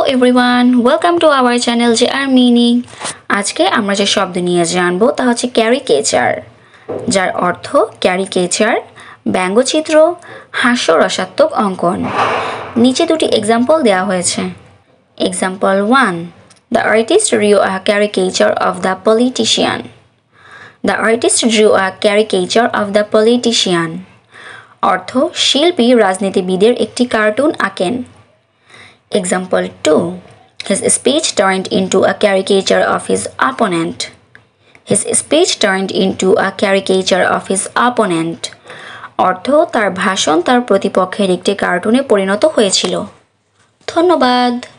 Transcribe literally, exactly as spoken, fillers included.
everyone, welcome to our channel J R Meaning. আজকে আমরা যে শব্দ নিয়ে জানবো তা হচ্ছে caricature, যার অর্থ caricature, ব্যঙ্গচিত্র, হাস্যরসাত্মক অঙ্কন। নিচে দুটি এক্সাম্পল দেওয়া হয়েছে। Example one. The artist drew a caricature of the politician. The artist drew a caricature of the politician. অর্থ শিল্পী রাজনীতিবিদের একটি কার্টুন আঁকেন। Example two. His speech turned into a caricature of his opponent. His speech turned into a caricature of his opponent. অর্থ তার ভাষণ তার প্রতিপক্ষের একটি কার্টুনে পরিণত হয়েছিল। ধন্যবাদ।